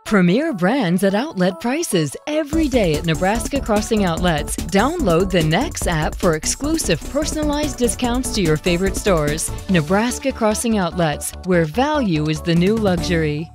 Premier brands at outlet prices every day at Nebraska Crossing Outlets. Download the Next app for exclusive personalized discounts to your favorite stores. Nebraska Crossing Outlets, where value is the new luxury.